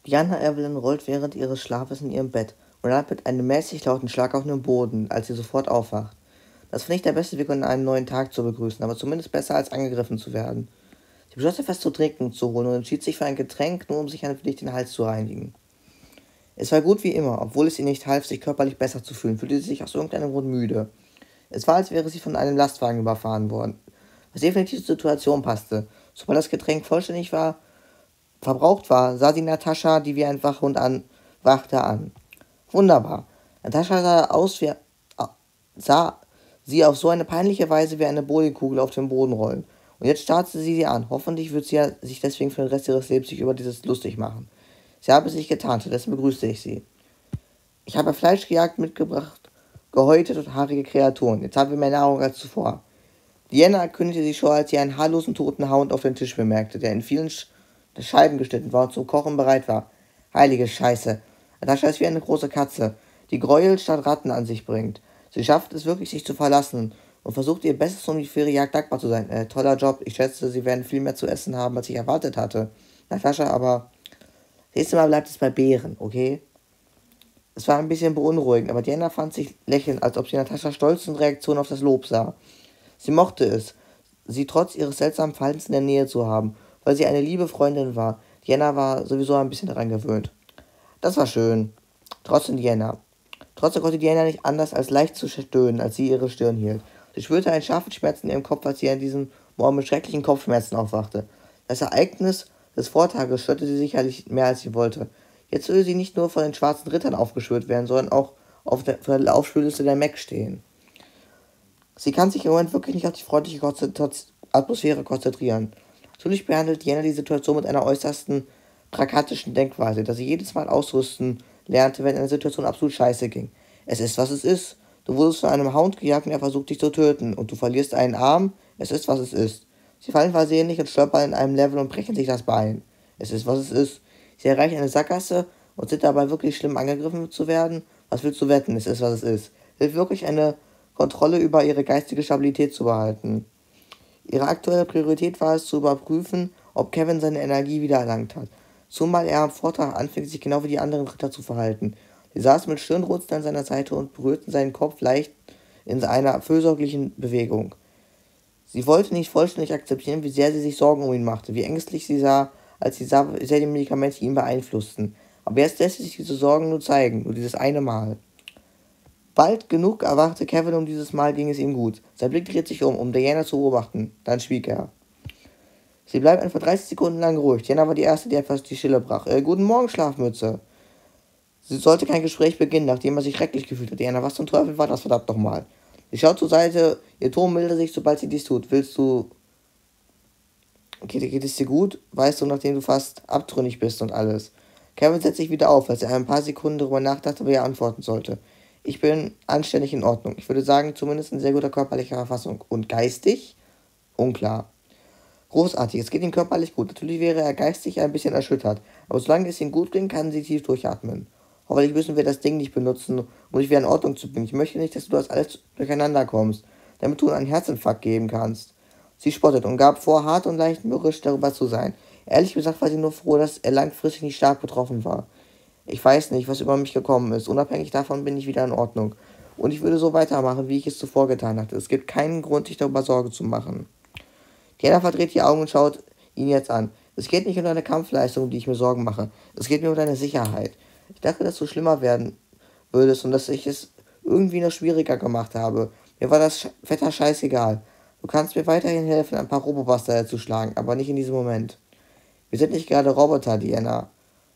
Diana Evelyn rollt während ihres Schlafes in ihrem Bett und landet mit einem mäßig lauten Schlag auf den Boden, als sie sofort aufwacht. Das finde ich der beste Weg, um einen neuen Tag zu begrüßen, aber zumindest besser als angegriffen zu werden. Sie beschloss etwas zu trinken zu holen und entschied sich für ein Getränk, nur um sich ein wenig den Hals zu reinigen. Es war gut wie immer, obwohl es ihr nicht half, sich körperlich besser zu fühlen, fühlte sie sich aus irgendeinem Grund müde. Es war, als wäre sie von einem Lastwagen überfahren worden, was definitiv zur Situation passte. Sobald das Getränk verbraucht war, sah sie Natascha, die wie ein Wachhund wachte, an. Wunderbar. Natascha sah sie auf so eine peinliche Weise wie eine Bowlingkugel auf den Boden rollen. Und jetzt starrte sie an. Hoffentlich wird sie sich deswegen für den Rest ihres Lebens sich über dieses lustig machen. Sie habe es sich getan, stattdessen begrüßte ich sie. Ich habe Fleisch gejagt, mitgebracht, gehäutet und haarige Kreaturen. Jetzt haben wir mehr Nahrung als zuvor. Diana kündigte sich schon, als sie einen haarlosen toten Hound auf den Tisch bemerkte, der in vielen Scheiben geschnitten war und zum Kochen bereit war. Heilige Scheiße. Natascha ist wie eine große Katze, die Gräuel statt Ratten an sich bringt. Sie schafft es wirklich, sich zu verlassen und versucht ihr Bestes, um für ihre Jagd dankbar zu sein. Toller Job. Ich schätze, sie werden viel mehr zu essen haben, als ich erwartet hatte. Natascha, aber nächstes Mal bleibt es bei Beeren, okay? Es war ein bisschen beunruhigend, aber Diana fand sich lächelnd, als ob sie Nataschas stolzen Reaktion auf das Lob sah. Sie mochte es, sie trotz ihres seltsamen Verhaltens in der Nähe zu haben, weil sie eine liebe Freundin war. Diana war sowieso ein bisschen daran gewöhnt. Das war schön. Trotzdem konnte Diana nicht anders als leicht zu stöhnen, als sie ihre Stirn hielt. Sie spürte einen scharfen Schmerz in ihrem Kopf, als sie an diesem Morgen mit schrecklichen Kopfschmerzen aufwachte. Das Ereignis des Vortages störte sie sicherlich mehr, als sie wollte. Jetzt würde sie nicht nur von den schwarzen Rittern aufgeschwört werden, sondern auch auf der Aufspülliste der Mac stehen. Sie kann sich im Moment wirklich nicht auf die freundliche Atmosphäre konzentrieren. Natürlich behandelt Diana die Situation mit einer äußersten pragmatischen Denkweise, dass sie jedes Mal ausrüsten lernte, wenn eine Situation absolut scheiße ging. Es ist, was es ist. Du wurdest von einem Hound gejagt und er versucht dich zu töten und du verlierst einen Arm. Es ist, was es ist. Sie fallen versehentlich und stolpern in einem Level und brechen sich das Bein. Es ist, was es ist. Sie erreichen eine Sackgasse und sind dabei wirklich schlimm angegriffen zu werden. Was willst du wetten? Es ist, was es ist. Hilft wirklich eine Kontrolle über ihre geistige Stabilität zu behalten. Ihre aktuelle Priorität war es zu überprüfen, ob Kevin seine Energie wiedererlangt hat. Zumal er am Vortag anfing, sich genau wie die anderen Ritter zu verhalten. Sie saßen mit Stirnrunzeln an seiner Seite und berührten seinen Kopf leicht in einer fürsorglichen Bewegung. Sie wollte nicht vollständig akzeptieren, wie sehr sie sich Sorgen um ihn machte, wie ängstlich sie sah, als sie sah, wie sehr die Medikamente ihn beeinflussten. Aber jetzt lässt sich diese Sorgen nur zeigen, nur dieses eine Mal. Bald genug erwachte Kevin und dieses Mal ging es ihm gut. Sein Blick dreht sich um Diana zu beobachten. Dann schwieg er. Sie bleibt etwa 30 Sekunden lang ruhig. Diana war die Erste, die etwas die Stille brach. Guten Morgen, Schlafmütze. Sie sollte kein Gespräch beginnen, nachdem er sich schrecklich gefühlt hat. Diana, was zum Teufel war das verdammt nochmal? Sie schaut zur Seite, ihr Ton mildert sich, sobald sie dies tut. Willst du... Geht es dir gut? Weißt du, nachdem du fast abtrünnig bist und alles. Kevin setzt sich wieder auf, als er ein paar Sekunden darüber nachdachte, wie er antworten sollte. Ich bin anständig in Ordnung. Ich würde sagen, zumindest in sehr guter körperlicher Verfassung. Und geistig? Unklar. Großartig, es geht ihm körperlich gut. Natürlich wäre er geistig ein bisschen erschüttert. Aber solange es ihm gut ging, kann sie tief durchatmen. Hoffentlich müssen wir das Ding nicht benutzen, um dich wieder in Ordnung zu bringen. Ich möchte nicht, dass du das alles durcheinander kommst, damit du einen Herzinfarkt geben kannst. Sie spottet und gab vor, hart und leicht mürrisch darüber zu sein. Ehrlich gesagt war sie nur froh, dass er langfristig nicht stark betroffen war. Ich weiß nicht, was über mich gekommen ist. Unabhängig davon bin ich wieder in Ordnung. Und ich würde so weitermachen, wie ich es zuvor getan hatte. Es gibt keinen Grund, sich darüber Sorge zu machen. Diana verdreht die Augen und schaut ihn jetzt an. Es geht nicht um deine Kampfleistung, um die ich mir Sorgen mache. Es geht mir um deine Sicherheit. Ich dachte, dass du schlimmer werden würdest und dass ich es irgendwie noch schwieriger gemacht habe. Mir war das Wetter scheißegal. Du kannst mir weiterhin helfen, ein paar Robobuster zu schlagen, aber nicht in diesem Moment. Wir sind nicht gerade Roboter, Diana.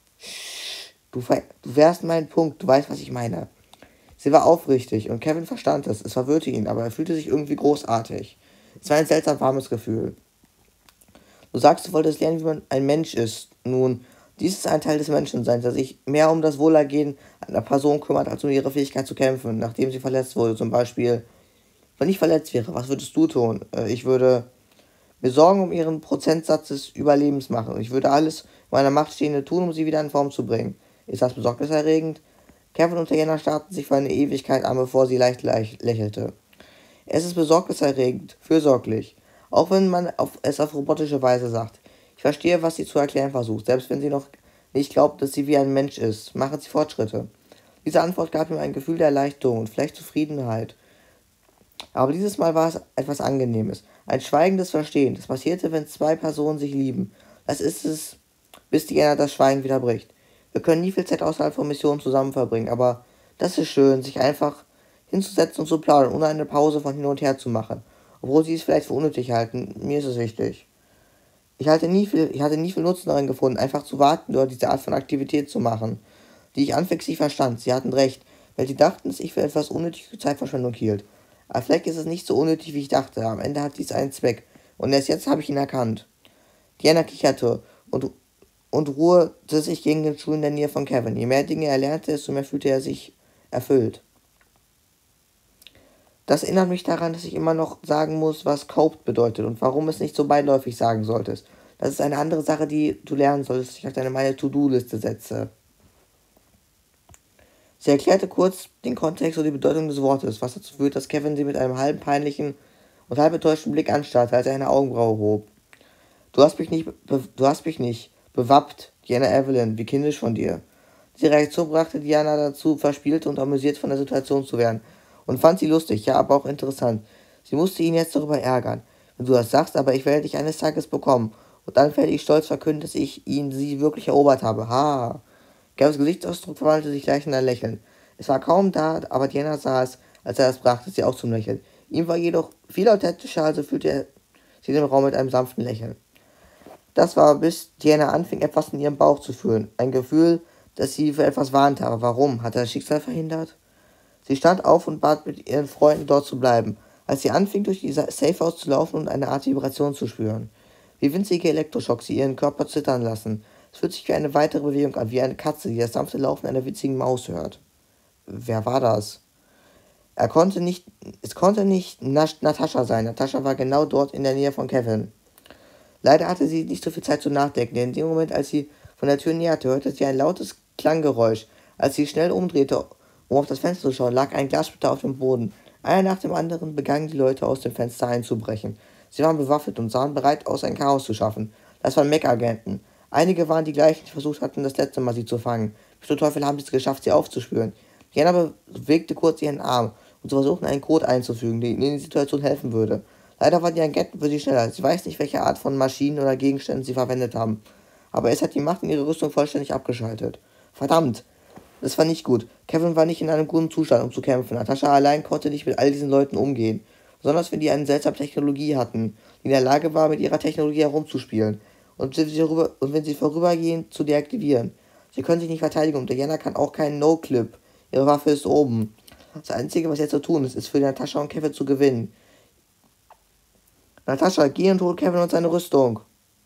Du wärst mein Punkt, du weißt, was ich meine. Sie war aufrichtig und Kevin verstand es. Es verwirrte ihn, aber er fühlte sich irgendwie großartig. Es war ein seltsam warmes Gefühl. Du sagst, du wolltest lernen, wie man ein Mensch ist. Nun, dies ist ein Teil des Menschenseins, der sich mehr um das Wohlergehen einer Person kümmert, als um ihre Fähigkeit zu kämpfen, nachdem sie verletzt wurde. Zum Beispiel, wenn ich verletzt wäre, was würdest du tun? Ich würde mir Sorgen um ihren Prozentsatz des Überlebens machen. Und ich würde alles in meiner Macht Stehende tun, um sie wieder in Form zu bringen. Ist das besorgniserregend? Kevin und Diana starrten sich für eine Ewigkeit an, bevor sie leicht lächelte. Es ist besorgniserregend, fürsorglich. Auch wenn man es auf robotische Weise sagt. Ich verstehe, was sie zu erklären versucht, selbst wenn sie noch Ich glaube, dass sie wie ein Mensch ist. Machen Sie Fortschritte. Diese Antwort gab ihm ein Gefühl der Erleichterung und vielleicht Zufriedenheit. Aber dieses Mal war es etwas Angenehmes. Ein schweigendes Verstehen. Das passierte, wenn zwei Personen sich lieben. Das ist es, bis Diana das Schweigen wieder bricht. Wir können nie viel Zeit außerhalb von Missionen zusammen verbringen, aber das ist schön, sich einfach hinzusetzen und zu plaudern, ohne eine Pause von hin und her zu machen. Obwohl sie es vielleicht für unnötig halten, mir ist es wichtig. Ich hatte nie viel Nutzen darin gefunden, einfach zu warten oder diese Art von Aktivität zu machen, die ich anfangs nicht verstand. Sie hatten recht, weil sie dachten, dass ich für etwas unnötige Zeitverschwendung hielt. Aber vielleicht ist es nicht so unnötig, wie ich dachte. Am Ende hat dies einen Zweck. Und erst jetzt habe ich ihn erkannt. Diana kicherte und ruhte sich gegen den Stuhl in der Nähe von Kevin. Je mehr Dinge er lernte, desto mehr fühlte er sich erfüllt. Das erinnert mich daran, dass ich immer noch sagen muss, was coped bedeutet und warum es nicht so beiläufig sagen solltest. Das ist eine andere Sache, die du lernen solltest, die ich auf deine meine To-Do-Liste setze. Sie erklärte kurz den Kontext und die Bedeutung des Wortes, was dazu führt, dass Kevin sie mit einem halb peinlichen und halb enttäuschten Blick anstarrte, als er eine Augenbraue hob. Du hast mich nicht bewappt, Diana Evelyn, wie kindisch von dir. Diese Reaktion brachte Diana dazu, verspielt und amüsiert von der Situation zu werden und fand sie lustig, ja, aber auch interessant. Sie musste ihn jetzt darüber ärgern. Wenn du das sagst, aber ich werde dich eines Tages bekommen. Und dann werde ich stolz verkünden, dass sie wirklich erobert habe. Ha! Gavs Gesichtsausdruck verwandelte sich gleich in ein Lächeln. Es war kaum da, aber Diana sah es, als er es brachte, sie auch zum Lächeln. Ihm war jedoch viel authentischer, also fühlte er sie den Raum mit einem sanften Lächeln. Das war, bis Diana anfing, etwas in ihrem Bauch zu fühlen. Ein Gefühl, das sie für etwas warnte. Aber warum? Hatte das Schicksal verhindert? Sie stand auf und bat mit ihren Freunden dort zu bleiben, als sie anfing, durch die Safehouse zu laufen und eine Art Vibration zu spüren. Wie winzige Elektroschocks, die ihren Körper zittern lassen. Es fühlt sich wie eine weitere Bewegung an, wie eine Katze, die das sanfte Laufen einer witzigen Maus hört. Wer war das? Es konnte nicht Natascha sein. Natascha war genau dort in der Nähe von Kevin. Leider hatte sie nicht so viel Zeit zum Nachdenken, denn in dem Moment, als sie von der Tür näherte, hörte sie ein lautes Klanggeräusch. Als sie schnell umdrehte, um auf das Fenster zu schauen, lag ein Glassplitter auf dem Boden. Einer nach dem anderen begannen die Leute aus dem Fenster einzubrechen. Sie waren bewaffnet und sahen bereit aus, ein Chaos zu schaffen. Das waren Mech-Agenten. Einige waren die gleichen, die versucht hatten, das letzte Mal sie zu fangen. Wie zum Teufel haben sie es geschafft, sie aufzuspüren? Diana bewegte kurz ihren Arm, und zu versuchen, einen Code einzufügen, der ihnen in die Situation helfen würde. Leider waren die Agenten für sie schneller. Sie weiß nicht, welche Art von Maschinen oder Gegenständen sie verwendet haben. Aber es hat die Macht in ihre Rüstung vollständig abgeschaltet. Verdammt! Das war nicht gut. Kevin war nicht in einem guten Zustand, um zu kämpfen. Natascha allein konnte nicht mit all diesen Leuten umgehen. Besonders wenn die eine seltsame Technologie hatten, die in der Lage war, mit ihrer Technologie herumzuspielen. Und wenn sie vorübergehend zu deaktivieren. Sie können sich nicht verteidigen und Diana kann auch keinen No-Clip. Ihre Waffe ist oben. Das Einzige, was jetzt zu tun ist, ist für Natascha und Kevin zu gewinnen. Natascha, geh und hol Kevin und seine Rüstung.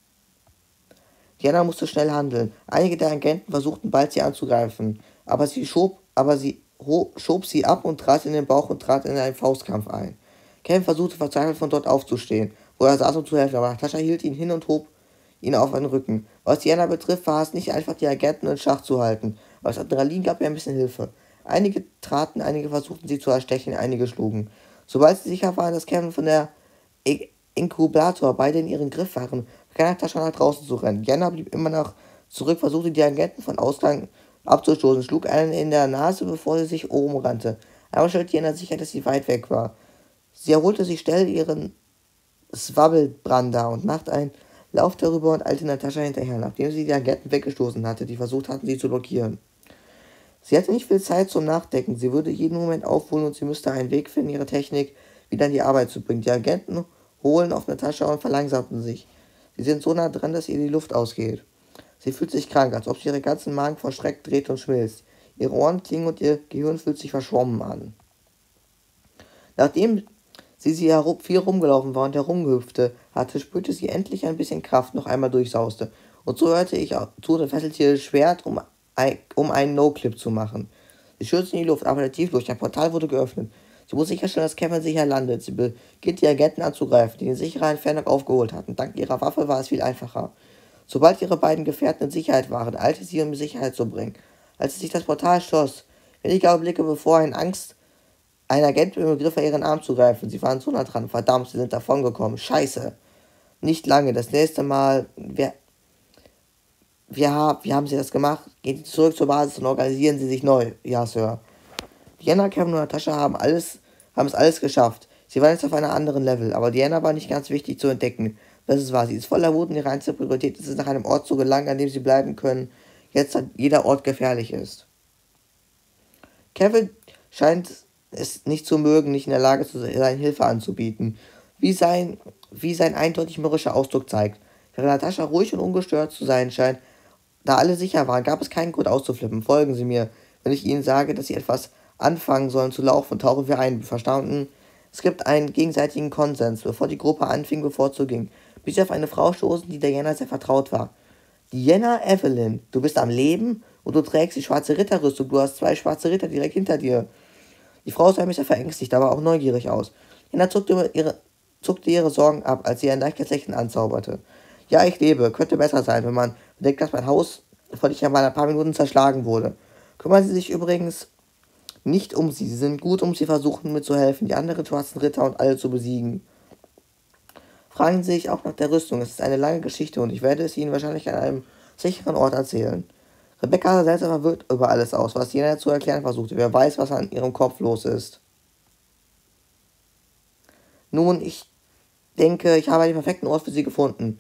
Diana musste schnell handeln. Einige der Agenten versuchten bald sie anzugreifen, aber sie schob sie ab und trat in den Bauch und trat in einen Faustkampf ein. Kevin versuchte verzweifelt von dort aufzustehen, wo er saß, um zu helfen, aber Natascha hielt ihn hin und hob ihn auf den Rücken. Was Diana betrifft, war es nicht einfach, die Agenten in Schach zu halten, aber das Adrenalin gab ihr ein bisschen Hilfe. Einige versuchten sie zu erstechen, einige schlugen. Sobald sie sicher waren, dass Kevin von der Inkubator beide in ihren Griff waren, begann Natascha nach draußen zu rennen. Diana blieb immer noch zurück, versuchte die Agenten von Ausgang abzustoßen, schlug einen in der Nase, bevor sie sich oben rannte. Aber stellte Diana sicher, dass sie weit weg war. Sie erholte sich schnell ihren Swabbelbrander und machte einen Lauf darüber und eilte Natascha hinterher, nachdem sie die Agenten weggestoßen hatte, die versucht hatten, sie zu blockieren. Sie hatte nicht viel Zeit zum Nachdenken, sie würde jeden Moment aufholen und sie müsste einen Weg finden, ihre Technik wieder in die Arbeit zu bringen. Die Agenten holen auf Natascha und verlangsamten sich. Sie sind so nah dran, dass ihr die Luft ausgeht. Sie fühlt sich krank, als ob sie ihren ganzen Magen vor Schreck dreht und schmilzt. Ihre Ohren klingen und ihr Gehirn fühlt sich verschwommen an. Nachdem sie viel rumgelaufen war und herumgehüpfte hatte, spürte sie endlich ein bisschen Kraft, noch einmal durchsauste. Und so hörte ich zu und fesselte ihr Schwert, um einen No-Clip zu machen. Sie stürzte in die Luft, aber der Tiefluft, ein Portal wurde geöffnet. Sie muss sicherstellen, dass Kevin sicher landet. Sie beginnt die Agenten anzugreifen, die in sicherer Entfernung aufgeholt hatten. Dank ihrer Waffe war es viel einfacher. Sobald ihre beiden Gefährten in Sicherheit waren, eilte sie, um in Sicherheit zu bringen. Als sich das Portal schloss, wenige Augenblicke bevor ein Agent im Begriff war, ihren Arm zu greifen. Sie waren so nah dran. Verdammt, sie sind davongekommen. Scheiße. Nicht lange. Das nächste Mal wie haben Sie das gemacht? Gehen Sie zurück zur Basis und organisieren Sie sich neu. Ja, Sir. Diana, Kevin und Natascha haben es alles geschafft. Sie waren jetzt auf einem anderen Level, aber Diana war nicht ganz wichtig zu entdecken. Das ist wahr, sie ist voller Wut und ihre einzige Priorität ist es, nach einem Ort zu gelangen, an dem sie bleiben können, jetzt da jeder Ort gefährlich ist. Kevin scheint es nicht zu mögen, nicht in der Lage zu sein, Hilfe anzubieten, wie sein, wie sein eindeutig mürrischer Ausdruck zeigt. Während Natascha ruhig und ungestört zu sein scheint, da alle sicher waren, gab es keinen Grund auszuflippen. Folgen Sie mir, wenn ich Ihnen sage, dass Sie etwas anfangen sollen zu laufen, tauchen wir ein. Verstanden? Es gibt einen gegenseitigen Konsens, bevor die Gruppe anfing, bevor es so ging. Bis sie auf eine Frau stoßen, die Diana sehr vertraut war. Diana Evelyn, du bist am Leben und du trägst die schwarze Ritterrüstung. Du hast zwei schwarze Ritter direkt hinter dir. Die Frau sah ein bisschen verängstigt, aber auch neugierig aus. Diana zuckte ihre Sorgen ab, als sie ein leichtes Lächeln anzauberte. Ja, ich lebe. Könnte besser sein, wenn man bedenkt, dass mein Haus vor nicht einmal ein paar Minuten zerschlagen wurde. Kümmern Sie sich übrigens nicht um sie. Sie sind gut, um sie versuchen mitzuhelfen, die anderen schwarzen Ritter und alle zu besiegen. Fragen Sie sich auch nach der Rüstung. Es ist eine lange Geschichte und ich werde es Ihnen wahrscheinlich an einem sicheren Ort erzählen. Rebecca sah seltsam verwirrt über alles aus, was Jena zu erklären versuchte. Wer weiß, was an ihrem Kopf los ist. Nun, ich denke, ich habe den perfekten Ort für sie gefunden,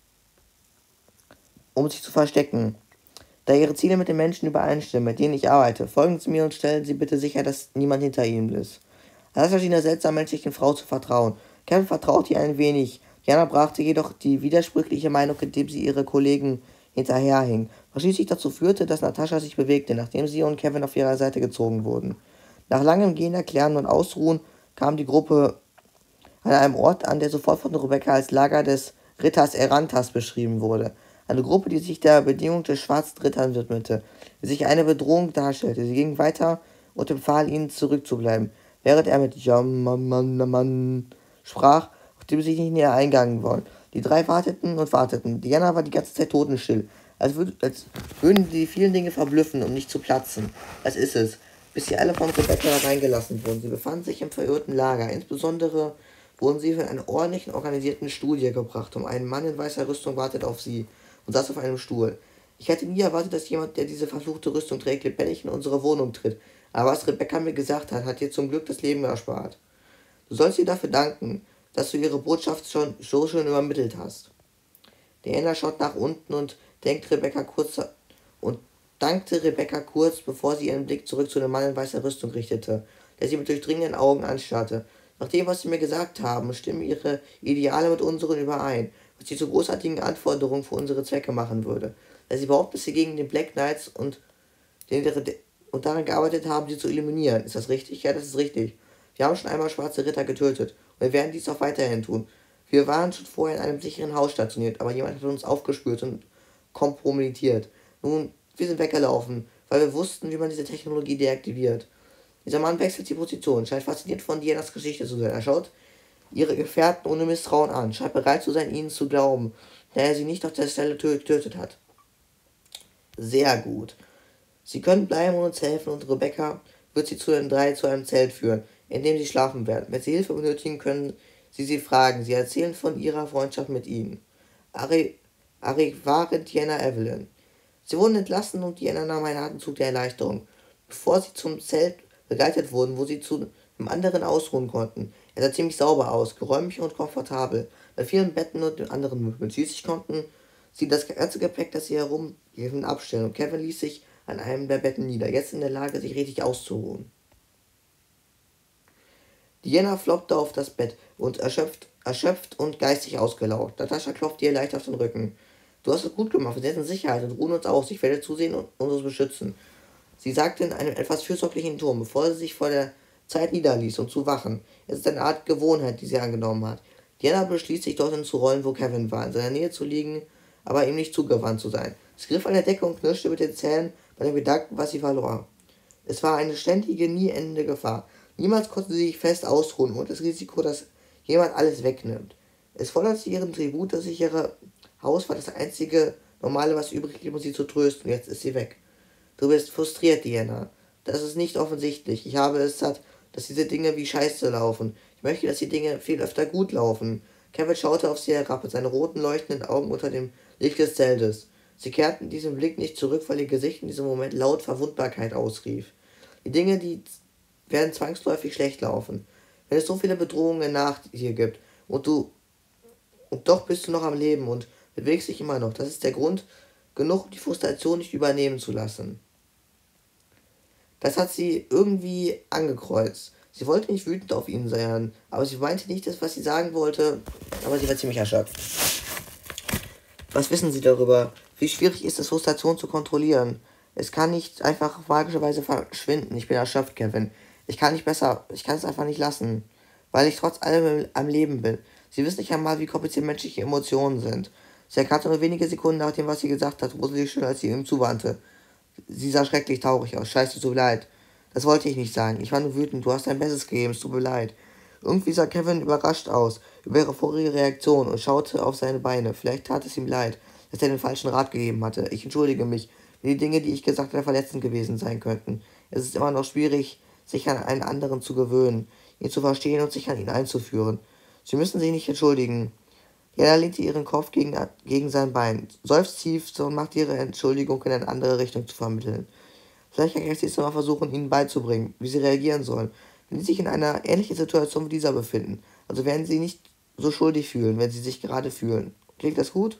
um sich zu verstecken. Da ihre Ziele mit den Menschen übereinstimmen, mit denen ich arbeite, folgen Sie mir und stellen Sie bitte sicher, dass niemand hinter Ihnen ist. Alaska schien der seltsamen menschlichen Frau zu vertrauen. Kevin vertraute ihr ein wenig. Jana brachte jedoch die widersprüchliche Meinung, indem sie ihre Kollegen hinterherhing, was schließlich dazu führte, dass Natascha sich bewegte, nachdem sie und Kevin auf ihrer Seite gezogen wurden. Nach langem Gehen, Erklären und Ausruhen kam die Gruppe an einem Ort an, der sofort von Rebecca als Lager des Ritters Erantas beschrieben wurde. Eine Gruppe, die sich der Bedingung des schwarzen Rittern widmete, die sich eine Bedrohung darstellte. Sie ging weiter und empfahl ihnen zurückzubleiben, während er mit Jamman sprach, auf dem sie nicht näher eingegangen wollen. Die drei warteten und warteten. Diana war die ganze Zeit totenstill, als würden die vielen Dinge verblüffen, um nicht zu platzen. Das ist es, bis sie alle von Rebecca reingelassen wurden. Sie befanden sich im verirrten Lager. Insbesondere wurden sie von einer ordentlichen, organisierten Studie gebracht. Ein Mann in weißer Rüstung wartet auf sie und saß auf einem Stuhl. Ich hätte nie erwartet, dass jemand, der diese verfluchte Rüstung trägt, lebendig in unsere Wohnung tritt. Aber was Rebecca mir gesagt hat, hat ihr zum Glück das Leben erspart. Du sollst ihr dafür danken, dass du ihre Botschaft schon so schön übermittelt hast. Diana schaut nach unten und dankte Rebecca kurz, bevor sie ihren Blick zurück zu dem Mann in weißer Rüstung richtete, der sie mit durchdringenden Augen anstarrte. Nach dem, was sie mir gesagt haben, stimmen ihre Ideale mit unseren überein, was sie zu großartigen Anforderungen für unsere Zwecke machen würde. Da sie behaupten, dass sie gegen den Black Knights und daran gearbeitet haben, sie zu eliminieren. Ist das richtig? Ja, das ist richtig. Wir haben schon einmal schwarze Ritter getötet und wir werden dies auch weiterhin tun. Wir waren schon vorher in einem sicheren Haus stationiert, aber jemand hat uns aufgespürt und kompromittiert. Nun, wir sind weggelaufen, weil wir wussten, wie man diese Technologie deaktiviert. Dieser Mann wechselt die Position, scheint fasziniert von Dianas Geschichte zu sein. Er schaut ihre Gefährten ohne Misstrauen an, scheint bereit zu sein, ihnen zu glauben, da er sie nicht auf der Stelle getötet hat. Sehr gut. Sie können bleiben und uns helfen und Rebecca wird sie zu den drei zu einem Zelt führen, in dem sie schlafen werden. Wenn sie Hilfe benötigen, können sie fragen. Sie erzählen von ihrer Freundschaft mit ihnen. Arivare Diana Evelyn. Sie wurden entlassen und Diana nahm einen Atemzug der Erleichterung, bevor sie zum Zelt begleitet wurden, wo sie zu einem anderen ausruhen konnten. Er sah ziemlich sauber aus, geräumig und komfortabel. Bei vielen Betten und anderen Möbeln. Schließlich konnten sie das ganze Gepäck, das sie herumhielten, abstellen und Kevin ließ sich an einem der Betten nieder, jetzt in der Lage, sich richtig auszuruhen. Diana floppte auf das Bett und erschöpft und geistig ausgelaugt. Natascha klopfte ihr leicht auf den Rücken. Du hast es gut gemacht, wir sind in Sicherheit und ruhen uns aus. Ich werde zusehen und uns beschützen. Sie sagte in einem etwas fürsorglichen Ton, bevor sie sich vor der Zeit niederließ, um zu wachen. Es ist eine Art Gewohnheit, die sie angenommen hat. Diana beschließt, sich dorthin zu rollen, wo Kevin war, in seiner Nähe zu liegen, aber ihm nicht zugewandt zu sein. Sie griff an der Decke und knirschte mit den Zähnen bei dem Gedanken, was sie verlor. Es war eine ständige, nie endende Gefahr. Niemals konnte sie sich fest ausruhen und das Risiko, dass jemand alles wegnimmt. Es forderte ihren Tribut, das sichere Haus war das einzige Normale, was übrig blieb, um sie zu trösten. Jetzt ist sie weg. Du bist frustriert, Diana. Das ist nicht offensichtlich. Ich habe es satt, dass diese Dinge wie Scheiße laufen. Ich möchte, dass die Dinge viel öfter gut laufen. Kevin schaute auf sie herab mit seinen roten, leuchtenden Augen unter dem Licht des Zeltes. Sie kehrten diesen Blick nicht zurück, weil ihr Gesicht in diesem Moment laut Verwundbarkeit ausrief. Die Dinge, die werden zwangsläufig schlecht laufen. Wenn es so viele Bedrohungen nach dir gibt und doch bist du noch am Leben und bewegst dich immer noch, das ist der Grund genug, die Frustration nicht übernehmen zu lassen. Das hat sie irgendwie angekreuzt. Sie wollte nicht wütend auf ihn sein, aber sie meinte nicht das, was sie sagen wollte, aber sie war ziemlich erschöpft. Was wissen Sie darüber? Wie schwierig ist es, Frustration zu kontrollieren? Es kann nicht einfach magischerweise verschwinden. Ich bin erschöpft, Kevin. Ich kann es einfach nicht lassen, weil ich trotz allem am Leben bin. Sie wissen nicht einmal, wie kompliziert menschliche Emotionen sind. Sie erkannte nur wenige Sekunden nach dem, was sie gesagt hat, wurde sie schön, als sie ihm zuwandte. Sie sah schrecklich traurig aus. Scheiße, tut mir leid. Das wollte ich nicht sagen. Ich war nur wütend. Du hast dein Bestes gegeben. Es tut mir leid. Irgendwie sah Kevin überrascht aus über ihre vorige Reaktion und schaute auf seine Beine. Vielleicht tat es ihm leid, dass er den falschen Rat gegeben hatte. Ich entschuldige mich, wenn die Dinge, die ich gesagt habe, verletzend gewesen sein könnten. Es ist immer noch schwierig, sich an einen anderen zu gewöhnen, ihn zu verstehen und sich an ihn einzuführen. Sie müssen sich nicht entschuldigen. Jana lehnte ihren Kopf gegen sein Bein, seufzt tief und macht ihre Entschuldigung in eine andere Richtung zu vermitteln. Vielleicht kann ich jetzt mal versuchen, ihnen beizubringen, wie sie reagieren sollen, wenn sie sich in einer ähnlichen Situation wie dieser befinden. Also werden sie nicht so schuldig fühlen, wenn sie sich gerade fühlen. Klingt das gut?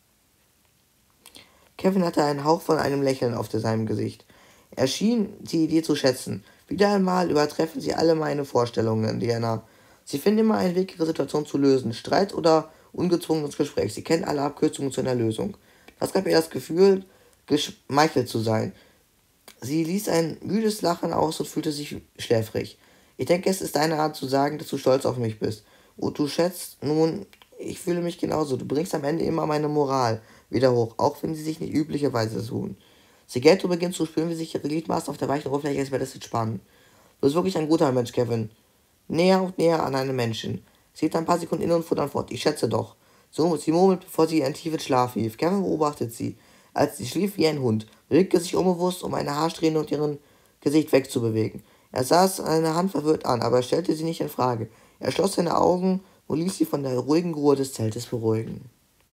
Kevin hatte einen Hauch von einem Lächeln auf seinem Gesicht. Er schien die Idee zu schätzen. Wieder einmal übertreffen sie alle meine Vorstellungen, Diana. Sie finden immer einen Weg, ihre Situation zu lösen. Streit oder ungezwungenes Gespräch. Sie kennen alle Abkürzungen zu einer Lösung. Das gab ihr das Gefühl, geschmeichelt zu sein. Sie ließ ein müdes Lachen aus und fühlte sich schläfrig. Ich denke, es ist deine Art zu sagen, dass du stolz auf mich bist. Und du schätzt, nun, ich fühle mich genauso. Du bringst am Ende immer meine Moral wieder hoch, auch wenn sie sich nicht üblicherweise tun. Sigetto beginnt zu spüren, wie sich ihre Gliedmaßen auf der weichen Oberfläche des Bettes entspannen. Du bist wirklich ein guter Mensch, Kevin. Näher und näher an einen Menschen. Sie hielt ein paar Sekunden inne und fuhr dann fort. Ich schätze doch. So, sie murmelt, bevor sie in einen tiefen Schlaf lief. Kevin beobachtet sie, als sie schlief wie ein Hund, bewegte sich unbewusst, um eine Haarsträhne und ihren Gesicht wegzubewegen. Er sah seine Hand verwirrt an, aber er stellte sie nicht in Frage. Er schloss seine Augen und ließ sie von der ruhigen Ruhe des Zeltes beruhigen.